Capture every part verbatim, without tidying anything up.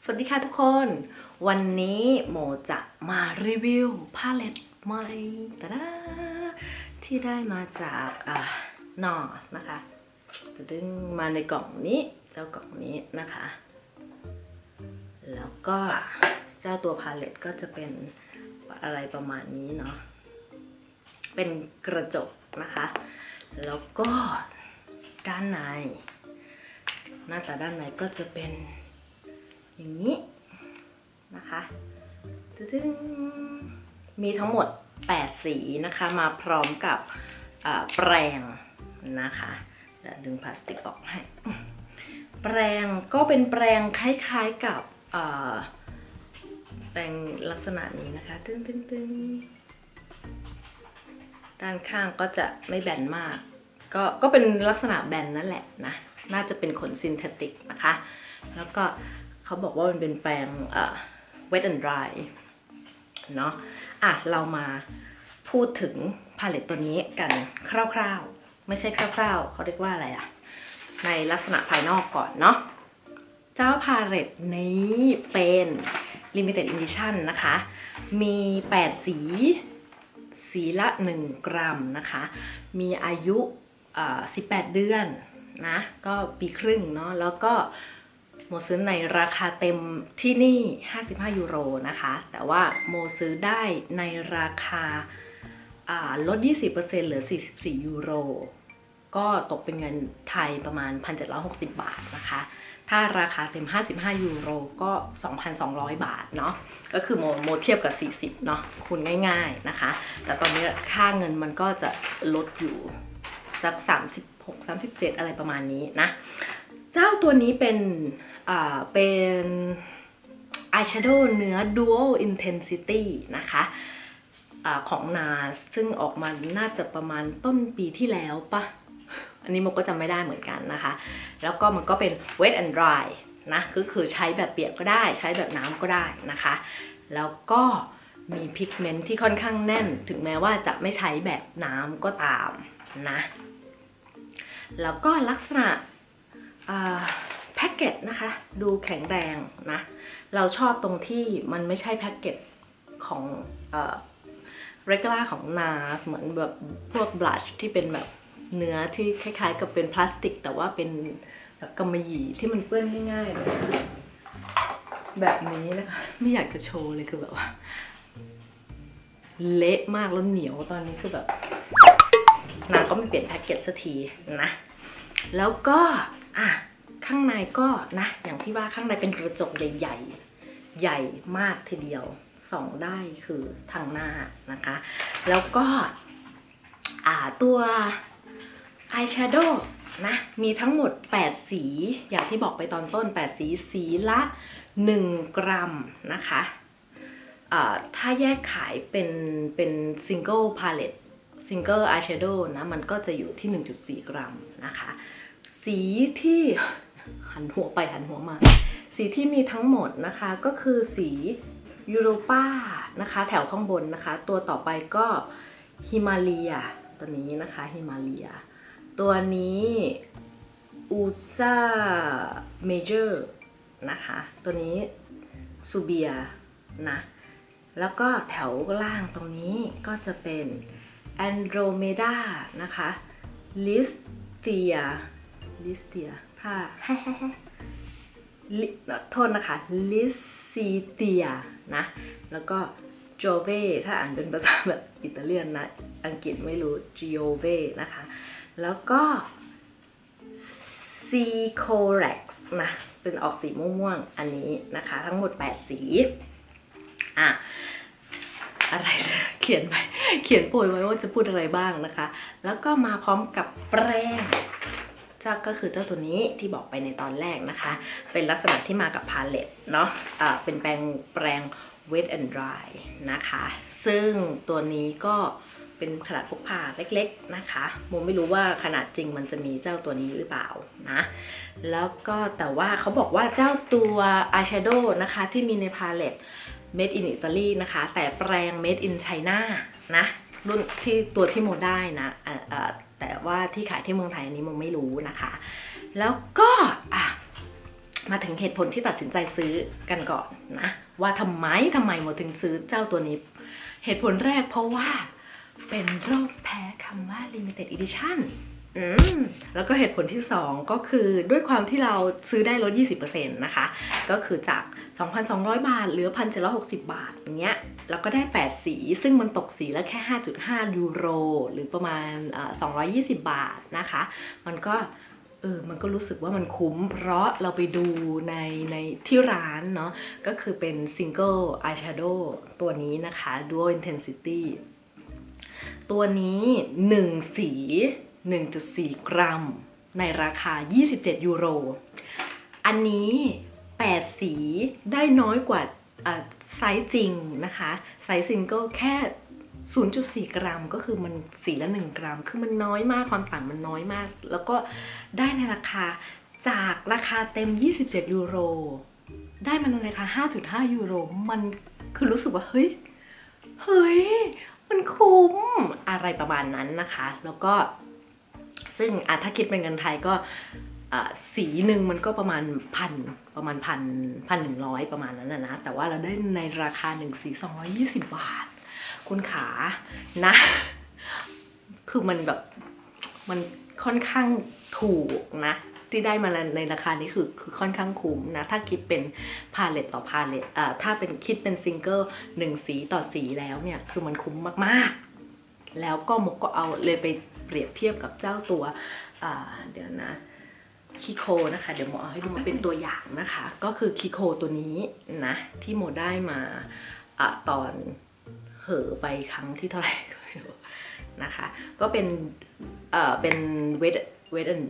สวัสดีค่ะทุกคนวันนี้โมจะมารีวิวพาเลตใหม่ตะดาที่ได้มาจากอ่านอสนะคะจะดึงมาในกล่องนี้เจ้ากล่องนี้นะคะแล้วก็เจ้าตัวพาเลตก็จะเป็นอะไรประมาณนี้เนาะเป็นกระจกนะคะแล้วก็ด้านในหน้าตาด้านในก็จะเป็นอย่างนี้นะคะมีทั้งหมดแปดสีนะคะมาพร้อมกับแปรงนะคะเดี๋ยวดึงพลาสติกออกให้แปรงก็เป็นแปรงคล้ายๆกับแปรงลักษณะนี้นะคะตึ้งตึ้งตึ้งด้านข้างก็จะไม่แบนมากก็ก็เป็นลักษณะแบนนั่นแหละนะน่าจะเป็นขนซินเทติกนะคะแล้วก็เขาบอกว่ามันเป็นแปรงเอ่อ wet and dry เนาะอ่ะเรามาพูดถึงพาเลตตัวนี้กันคร่าวๆไม่ใช่คร่าวๆเขาเรียกว่าอะไรอะในลักษณะภายนอกก่อนเนาะเจ้าพาเลตนี้เป็น limited edition นะคะมีแปดสีสีละหนึ่งกรัมนะคะมีอายุสิบแปดเดือนนะก็ปีครึ่งเนาะแล้วก็โมซื้อในราคาเต็มที่นี่ห้าสิบห้ายูโรนะคะแต่ว่าโมซื้อได้ในราคาลด ยี่สิบเปอร์เซ็นต์ เหลือสี่สิบสี่ยูโรก็ตกเป็นเงินไทยประมาณ หนึ่งพันเจ็ดร้อยหกสิบ บาทนะคะถ้าราคาเต็มห้าสิบห้ายูโรก็ สองพันสองร้อย บาทเนาะก็คือโมโมเทียบกับสี่สิบเนาะคูณง่ายๆนะคะแต่ตอนนี้ค่าเงินมันก็จะลดอยู่สักสามสิบหก สามสิบเจ็ดอะไรประมาณนี้นะเจ้าตัวนี้เป็นอ่าเป็นอายแชโดว์เนื้อ Dual Intensity นะคะอ่าของ นอ เอ เอส ซึ่งออกมาน่าจะประมาณต้นปีที่แล้วปะอันนี้โมก็จำไม่ได้เหมือนกันนะคะแล้วก็มันก็เป็น Wet and Dry นะก็คือใช้แบบเปียกก็ได้ใช้แบบน้ำก็ได้นะคะแล้วก็มีพิกเมนต์ที่ค่อนข้างแน่นถึงแม้ว่าจะไม่ใช้แบบน้ำก็ตามนะแล้วก็ลักษณะแพ็กเกจนะคะดูแข็งแรงนะเราชอบตรงที่มันไม่ใช่แพ็กเกจของเอ่อ regular ของ นอ เอ เอส เหมือนแบบพวกบลัชที่เป็นแบบเนื้อที่คล้ายๆกับเป็นพลาสติกแต่ว่าเป็นแบบกำมะหยี่ที่มันเปื้อนง่ายๆเลยแบบนี้นะคะไม่อยากจะโชว์เลยคือแบบว่าเละมากแล้วเหนียวตอนนี้คือแบบนางก็ไม่เปลี่ยนแพ็กเกจสักทีนะแล้วก็อ่ะข้างในก็นะอย่างที่ว่าข้างในเป็นกระจกใหญ่ๆใหญ่มากทีเดียวส่องได้คือทางหน้านะคะแล้วก็อ่าตัวอายแชโดว์นะมีทั้งหมดแปดสีอย่างที่บอกไปตอนต้นแปดสีสีละหนึ่งกรัมนะคะถ้าแยกขายเป็นเป็นซิงเกิลพาเลตซิงเกิลอายแชโดว์นะมันก็จะอยู่ที่ หนึ่งจุดสี่ กรัมนะคะสีที่หันหัวไปหันหัวมาสีที่มีทั้งหมดนะคะก็คือสียูโรปานะคะแถวข้างบนนะคะตัวต่อไปก็ฮิมาเลียตัวนี้นะคะฮิมาเลียตัวนี้อูซาเมเจอร์นะคะตัวนี้ซูเบียนะแล้วก็แถวล่างตรงนี้ก็จะเป็นแอนโดรเมดานะคะลิสเตียลิสเตียถ้าโทษนะคะลิซิเตียนะแล้วก็โจเวถ้าอ่านเป็นภาษาแบบอิตาเลียนนะอังกฤษไม่รู้จิโอเวนะคะแล้วก็ซีโคเร็กซ์นะเป็นออกสีม่วงๆอันนี้นะคะทั้งหมดแปดสีอ่ะอะไรเขียนไปเขียนโปรยไว้ว่าจะพูดอะไรบ้างนะคะแล้วก็มาพร้อมกับแปรงเจ้าก็คือเจ้าตัวนี้ที่บอกไปในตอนแรกนะคะเป็นลักษณะที่มากับพาเลตเนาะะเป็นแปรงแปรง wet and dry นะคะซึ่งตัวนี้ก็เป็นขนาดพกพาเล็กๆนะคะโมไม่รู้ว่าขนาดจริงมันจะมีเจ้าตัวนี้หรือเปล่านะแล้วก็แต่ว่าเขาบอกว่าเจ้าตัวอายแชโดว์นะคะที่มีในพาเลต made in Italy นะคะแต่แปรง made in China นะรุ่นที่ตัวที่โมได้นะแต่ว่าที่ขายที่เมืองไทยอันนี้โมไม่รู้นะคะแล้วก็อ่ะมาถึงเหตุผลที่ตัดสินใจซื้อกันก่อนนะว่าทำไมทำไมโมถึงซื้อเจ้าตัวนี้เหตุผลแรกเพราะว่าเป็นโรคแพ้คำว่า limited edition อืมแล้วก็เหตุผลที่สองก็คือด้วยความที่เราซื้อได้ลด ยี่สิบเปอร์เซ็นต์ นะคะก็คือจาก สองพันสองร้อย บาทเหลือ หนึ่งพันเจ็ดร้อยหกสิบ บาทอย่างเงี้ยแล้วก็ได้แปดสีซึ่งมันตกสีละแค่ ห้าจุดห้า ยูโรหรือประมาณสองร้อยยี่สิบ บาทนะคะมันก็เออมันก็รู้สึกว่ามันคุ้มเพราะเราไปดูในในที่ร้านเนาะก็คือเป็น Single Eyeshadow ตัวนี้นะคะ Dual Intensity ตัวนี้หนึ่งสี หนึ่งจุดสี่ กรัมในราคายี่สิบเจ็ดยูโรอันนี้แปดสีได้น้อยกว่าไซส์จริงนะคะไซส์ซิงเกิลแค่ ศูนย์จุดสี่ กรัมก็คือมันสีละหนึ่งกรัมคือมันน้อยมากความต่างมันน้อยมากแล้วก็ได้ในราคาจากราคาเต็มยี่สิบเจ็ดยูโรได้มันในราคา ห้าจุดห้า ยูโรมันคือรู้สึกว่าเฮ้ยเฮ้ยมันคุ้มอะไรประมาณนั้นนะคะแล้วก็ซึ่งถ้าคิดเป็นเงินไทยก็สีหนึ่งมันก็ประมาณพันประมาณพันพันหนึ่งร้อยประมาณนั้นนะนะแต่ว่าเราได้ในราคาหนึ่งสีสองร้อยยี่สิบบาทคุณขานะคือมันแบบมันค่อนข้างถูกนะที่ได้มาในราคานี้คือคือค่อนข้างคุ้มนะถ้าคิดเป็นพาเลตต่อพาเลตอ่าถ้าเป็นคิดเป็นซิงเกิลหนึ่งสีต่อสีแล้วเนี่ยคือมันคุ้มมากๆแล้วก็มุกก็เอาเลยไปเปรียบเทียบกับเจ้าตัวอ่าเดี๋ยวนะคิโคนะคะเดี๋ยวโมเอาให้ดูมาเป็นตัวอย่างนะคะก็คือคิโคตัวนี้นะที่โมได้มาอ่าตอนเหอไปครั้งที่เท่าไหร่นะคะก็เป็นเอ่อเป็น wet wet and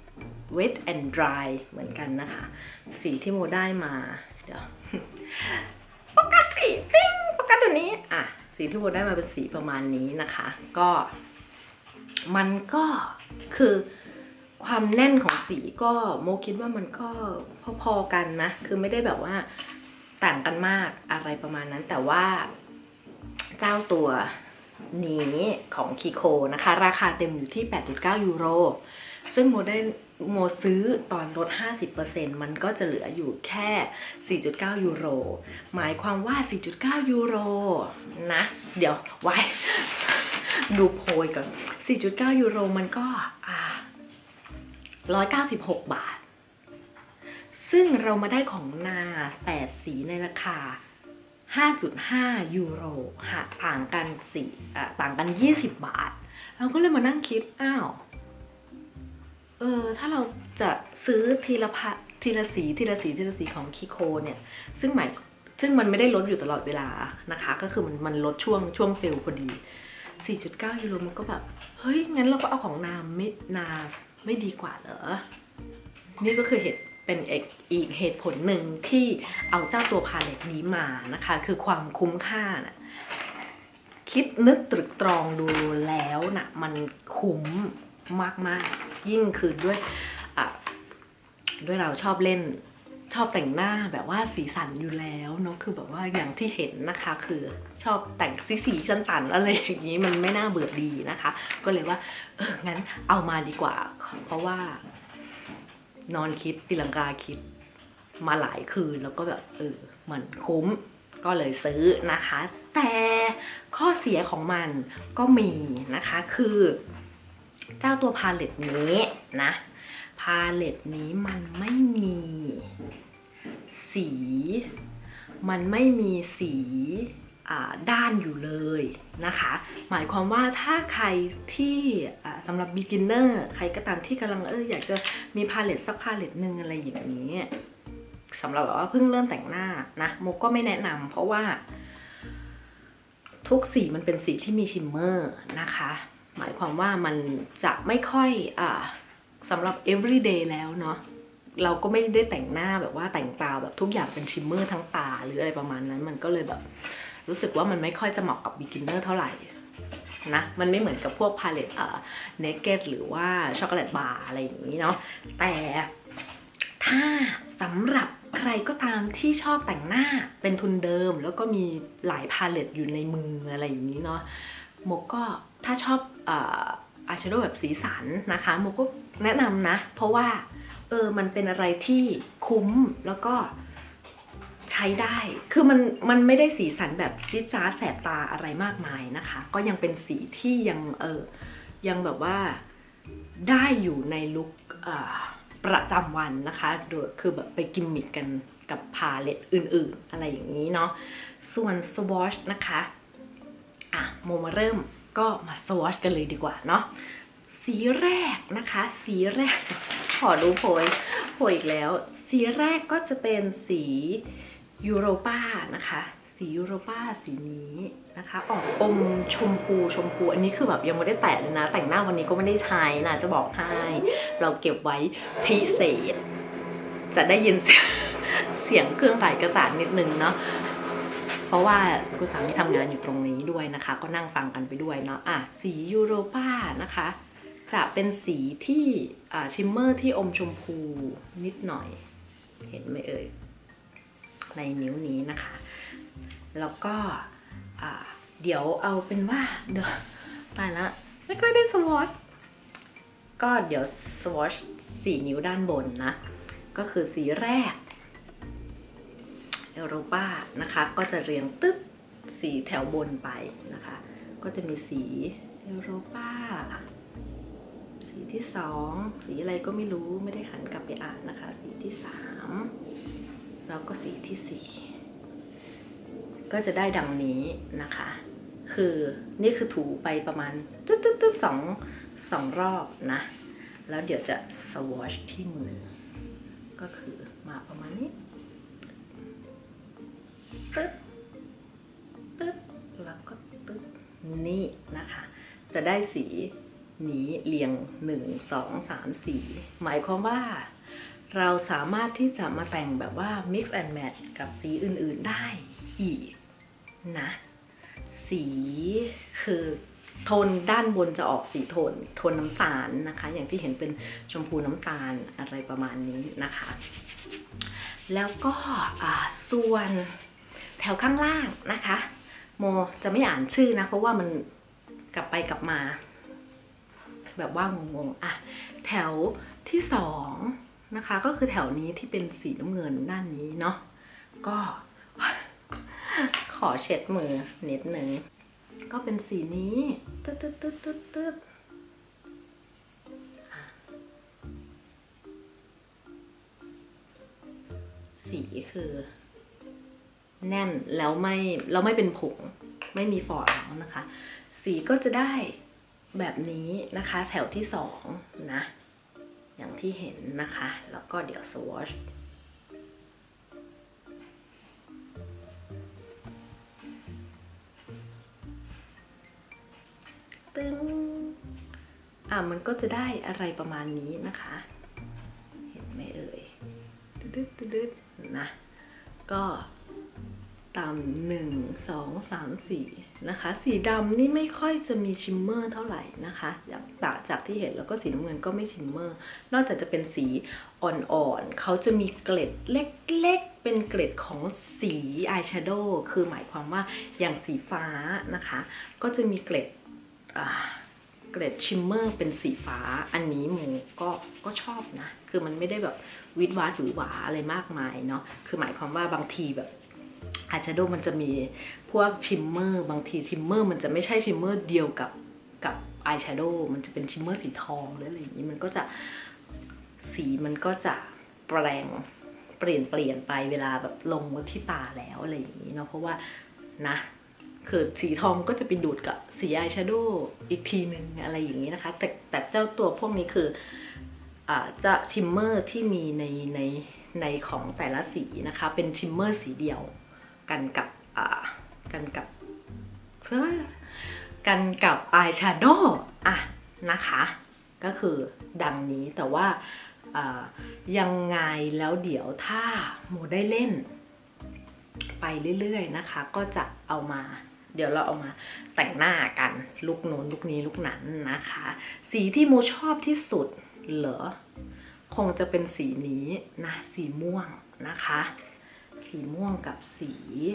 wet and dry เหมือนกันนะคะสีที่โมได้มาเดี๋ยวโฟกัสสีติ้งโฟกัสตัวนี้อ่ะสีที่โมได้มาเป็นสีประมาณนี้นะคะก็มันก็คือความแน่นของสีก็โมคิดว่ามันก็พอๆกันนะคือไม่ได้แบบว่าต่างกันมากอะไรประมาณนั้นแต่ว่าเจ้าตัวนี้ของคิโคนะคะราคาเต็มอยู่ที่ แปดจุดเก้า ยูโรซึ่งโมได้โมซื้อตอนลด ห้าสิบเปอร์เซ็นต์ มันก็จะเหลืออยู่แค่ สี่จุดเก้า ยูโรหมายความว่า สี่จุดเก้า ยูโรนะเดี๋ยวไว้ ดูโพยก่อน สี่จุดเก้า ยูโรมันก็อ่าหนึ่งร้อยเก้าสิบหก บาทซึ่งเรามาได้ของนาแปดสีในราคา ห้าจุดห้า ยูโรหากต่างกันสี่อ่าต่างกันยี่สิบบาทเราก็เลยมานั่งคิดอ้าวเออถ้าเราจะซื้อทีละพะทีละสีทีละสีทีละสีของคิโคเนี่ยซึ่งหมายซึ่งมันไม่ได้ลดอยู่ตลอดเวลานะคะก็คือมันมันลดช่วงช่วงเซลล์พอดี สี่จุดเก้า ยูโรมันก็แบบเฮ้ยงั้นเราก็เอาของนาไม่นาไม่ดีกว่าเหรอนี่ก็คือเหตุเป็นอีกเหตุผลหนึ่งที่เอาเจ้าตัวพาเลตนี้มานะคะคือความคุ้มค่านะคิดนึกตรึกตรองดูแล้วนะมันคุ้มมากๆยิ่งคือด้วยอ่ะด้วยเราชอบเล่นชอบแต่งหน้าแบบว่าสีสันอยู่แล้วเนาะคือแบบว่าอย่างที่เห็นนะคะคือชอบแต่งสีสีสันๆอะไรอย่างนี้มันไม่น่าเบื่อดีนะคะก็เลยว่าเอองั้นเอามาดีกว่าเพราะว่านอนคิดตีลังกาคิดมาหลายคืนแล้วก็แบบเออมันคุ้มก็เลยซื้อนะคะแต่ข้อเสียของมันก็มีนะคะคือเจ้าตัวพาเลตนี้นะพาเลตนี้มันไม่มีสีมันไม่มีสีด้านอยู่เลยนะคะหมายความว่าถ้าใครที่สำหรับ beginner ใครก็ตามที่กำลังเอออยากจะมีพาเลตสักพาเลตหนึ่งอะไรอย่างนี้สำหรับแบบว่าเพิ่งเริ่มแต่งหน้านะโมก็ไม่แนะนำเพราะว่าทุกสีมันเป็นสีที่มีชิมเมอร์นะคะหมายความว่ามันจะไม่ค่อยอ่าสำหรับ everyday แล้วเนาะเราก็ไม่ได้แต่งหน้าแบบว่าแต่งตาแบบทุกอย่างเป็นชิมเมอร์ทั้งตาหรืออะไรประมาณนั้นมันก็เลยแบบรู้สึกว่ามันไม่ค่อยจะเหมาะกับ beginner เท่าไหร่นะมันไม่เหมือนกับพวกพาเลตเอ่อ naked หรือว่าช็อกโกแลตบาร์อะไรอย่างนี้เนาะแต่ถ้าสำหรับใครก็ตามที่ชอบแต่งหน้าเป็นทุนเดิมแล้วก็มีหลายพาเลตอยู่ในมืออะไรอย่างนี้เนาะโมก็ถ้าชอบเอ่ออายแชโดว์แบบสีสันนะคะโมก็แนะนำนะเพราะว่าเออมันเป็นอะไรที่คคุ้มแล้วก็ใช้ได้คือมันมันไม่ได้สีสันแบบจิ๊ดจ๊าดแสบตาอะไรมากมายนะคะก็ยังเป็นสีที่ยังเออยังแบบว่าได้อยู่ในลุคประจำวันนะคะโดยคือแบบไปกิมมิคกันกับพาเลตอื่นๆอะไรอย่างนี้เนาะส่วนสวอชนะคะอ่ะโมมาเริ่มก็มาสวอชกันเลยดีกว่าเนาะสีแรกนะคะสีแรกขอดูโพยโพยอีกแล้วสีแรกก็จะเป็นสียูโรปานะคะสียูโรปาสีนี้นะคะออกอมชมพูชมพูอันนี้คือแบบยังไม่ได้แตะเลยนะแต่งหน้าวันนี้ก็ไม่ได้ใช้นะจะบอกให้เราเก็บไว้พิเศษจะได้ยินเสียงเครื่องถ่ายเอกสารนิดนึงเนาะเพราะว่าคุณสามีทำงานอยู่ตรงนี้ด้วยนะคะก็นั่งฟังกันไปด้วยเนาะอ่ะสียูโรปานะคะจะเป็นสีที่อ่าชิมเมอร์ที่อมชมพูนิดหน่อยเห็นไหมเอ่ยในนิ้วนี้นะคะแล้วก็อ่าเดี๋ยวเอาเป็นว่าเดี๋ยวตายแล้วไม่ค่อยได้สวอชก็เดี๋ยวสวอชสี่นิ้วด้านบนนะก็คือสีแรกยูโรปานะคะก็จะเรียงตึ๊บสีแถวบนไปนะคะก็จะมีสียูโรปาสีที่สองสีอะไรก็ไม่รู้ไม่ได้หันกลับไปอ่านนะคะสีที่สามแล้วก็สีที่สี่ก็จะได้ดังนี้นะคะคือนี่คือถูไปประมาณตึ๊ดตึ๊ดตึ๊ดสองสองรอบนะแล้วเดี๋ยวจะสวอชที่มือก็คือมาประมาณนี้ตึ๊ดตึ๊ดแล้วก็ตึ๊ดนี่นะคะจะได้สีนี้เรียงหนึ่งสองสามสี่หมายความว่าเราสามารถที่จะมาแต่งแบบว่า mix and match กับสีอื่นๆได้อีกนะสีคือโทนด้านบนจะออกสีโทนโทนน้ำตาลนะคะอย่างที่เห็นเป็นชมพูน้ำตาลอะไรประมาณนี้นะคะแล้วก็ส่วนแถวข้างล่างนะคะโมจะไม่อ่านชื่อนะเพราะว่ามันกลับไปกลับมาแบบว่างงๆอ่ะแถวที่สองนะคะก็คือแถวนี้ที่เป็นสีน้ำเงินด้านนี้เนาะก็ขอเช็ดมือนิดนึงก็เป็นสีนี้ตึ๊ดตึ๊ดตึ๊ดตึ๊ดตึ๊ดสีคือแน่นแล้วไม่แล้วไม่เป็นผงไม่มีฟอร์ดแล้วนะคะสีก็จะได้แบบนี้นะคะแถวที่สองนะอย่างที่เห็นนะคะแล้วก็เดี๋ยวสวอชตึ้งอ่ะมันก็จะได้อะไรประมาณนี้นะคะเห็นไหมเอ่ยตึ๊ดตึ๊ดตึ๊ดนะก็ตามหนึ่งสองสามสี่นะคะสีดำนี่ไม่ค่อยจะมีชิมเมอร์เท่าไหร่นะคะจากจากที่เห็นแล้วก็สีน้ำเงินก็ไม่ชิมเมอร์นอกจากจะเป็นสีอ่อนๆเขาจะมีเกล็ดเล็กๆเป็นเกล็ดของสีอายแชโดว์คือหมายความว่าอย่างสีฟ้านะคะก็จะมีเกล็ดเกล็ดชิมเมอร์เป็นสีฟ้าอันนี้โมก็ก็ชอบนะคือมันไม่ได้แบบวิดวาดหรือหวาอะไรมากมายเนาะคือหมายความว่าบางทีแบบอายแชโดว์มันจะมีพวกชิมเมอร์บางทีชิมเมอร์มันจะไม่ใช่ชิมเมอร์เดียวกับกับอายแชโดว์มันจะเป็นชิมเมอร์สีทองหรืออะไรอย่างนี้มันก็จะสีมันก็จะแปลงเปลี่ยนเปลี่ยนไปเวลาแบบลงที่ตาแล้วอะไรอย่างนี้เนาะเพราะว่านะคือสีทองก็จะไปดูดกับสีอายแชโดว์อีกทีนึงอะไรอย่างนี้นะคะแต่แต่เจ้าตัวพวกนี้คืออ่าจะชิมเมอร์ที่มีในในในของแต่ละสีนะคะเป็นชิมเมอร์สีเดียวกันกับอ่ากันกับเพื่อกันกับอายแชโดว์อ่ะนะคะก็คือดังนี้แต่ว่ายังไงแล้วเดี๋ยวถ้าโมได้เล่นไปเรื่อยๆนะคะก็จะเอามาเดี๋ยวเราเอามาแต่งหน้ากันลุคโน้นลุคนี้ลุคนั้นนะคะสีที่โมชอบที่สุดเหรอคงจะเป็นสีนี้นะสีม่วงนะคะสีม่วงกับสี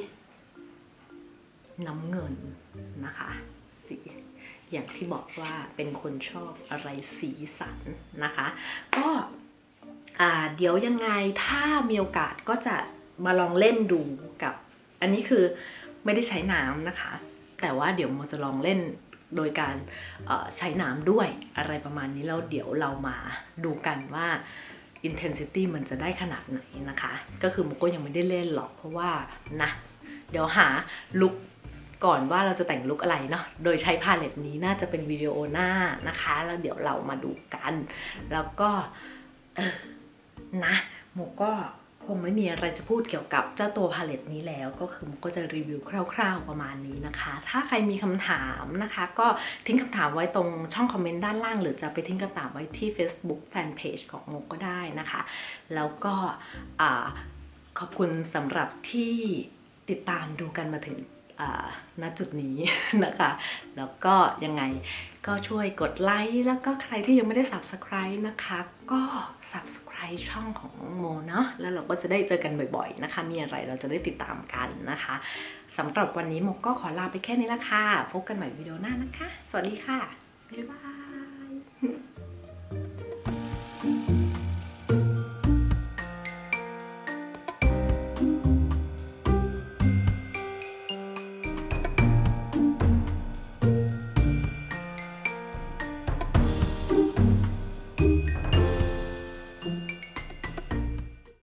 น้ำเงินนะคะสีอย่างที่บอกว่าเป็นคนชอบอะไรสีสันนะคะก็อ่าเดี๋ยวยังไงถ้ามีโอกาสก็จะมาลองเล่นดูกับอันนี้คือไม่ได้ใช้น้ำนะคะแต่ว่าเดี๋ยวโมจะลองเล่นโดยการใช้น้ำด้วยอะไรประมาณนี้แล้วเดี๋ยวเรามาดูกันว่า intensity มันจะได้ขนาดไหนนะคะก็คือโมก็ยังไม่ได้เล่นหรอกเพราะว่านะเดี๋ยวหาลุคก่อนว่าเราจะแต่งลุคอะไรเนาะโดยใช้พาเลตนี้น่าจะเป็นวิดีโอหน้านะคะแล้วเดี๋ยวเรามาดูกันแล้วก็เออนะโมก็คงไม่มีอะไรจะพูดเกี่ยวกับเจ้าตัวพาเลตนี้แล้วก็คือโมก็จะรีวิวคร่าวๆประมาณนี้นะคะถ้าใครมีคำถามนะคะก็ทิ้งคำถามไว้ตรงช่องคอมเมนต์ด้านล่างหรือจะไปทิ้งคำถามไว้ที่ Facebook Fanpage ของโมก็ได้นะคะแล้วก็ขอบคุณสำหรับที่ติดตามดูกันมาถึงณจุดนี้นะคะแล้วก็ยังไงก็ช่วยกดไลค์แล้วก็ใครที่ยังไม่ได้ Subscribe นะคะก็ Subscribe ช่องของโมเนาะแล้วเราก็จะได้เจอกันบ่อยๆนะคะมีอะไรเราจะได้ติดตามกันนะคะสำหรับวันนี้โมก็ขอลาไปแค่นี้ละค่ะพบกันใหม่วิดีโอหน้านะคะสวัสดีค่ะบ๊ายบาย